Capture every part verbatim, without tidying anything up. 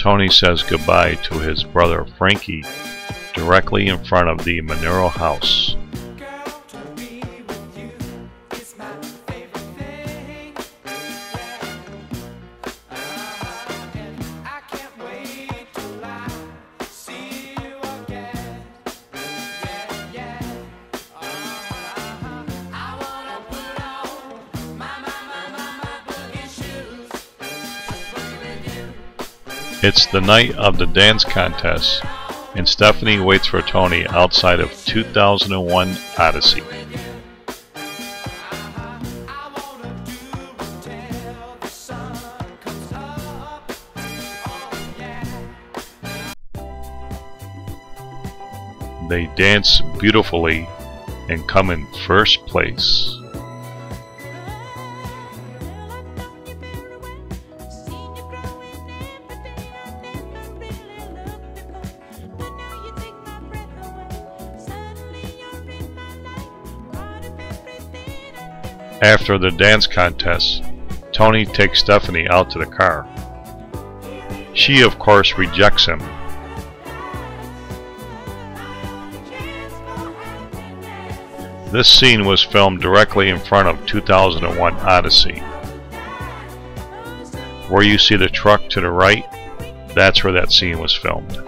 Tony says goodbye to his brother Frankie directly in front of the Monero house. It's the night of the dance contest, and Stephanie waits for Tony outside of two thousand one Odyssey. They dance beautifully and come in first place. After the dance contest, Tony takes Stephanie out to the car. She, of course, rejects him. This scene was filmed directly in front of two thousand one Odyssey. Where you see the truck to the right, that's where that scene was filmed.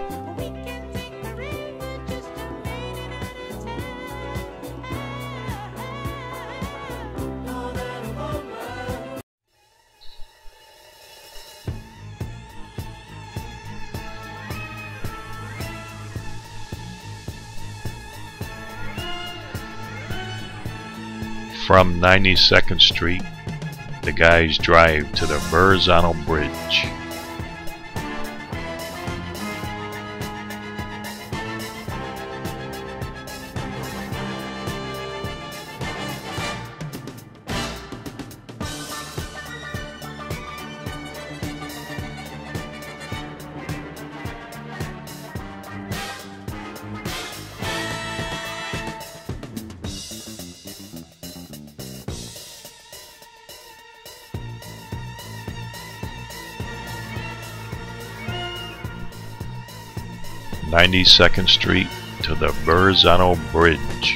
From ninety-second Street, the guys drive to the Verrazano Bridge. ninety-second Street to the Verrazano Bridge.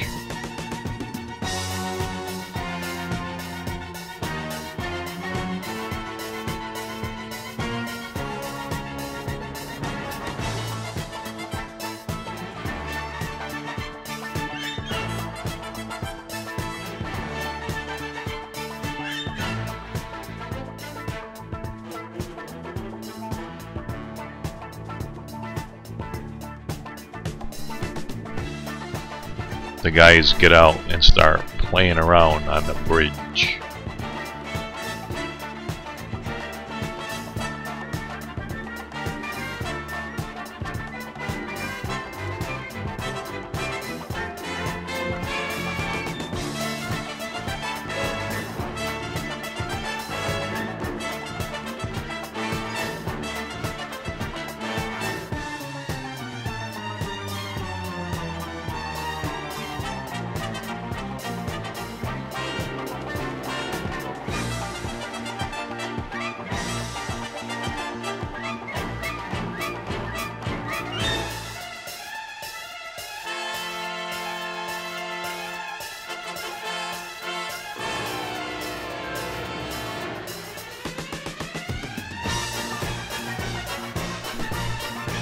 The guys get out and start playing around on the bridge.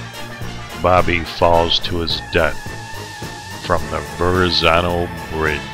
Bobby falls to his death from the Verrazano Bridge.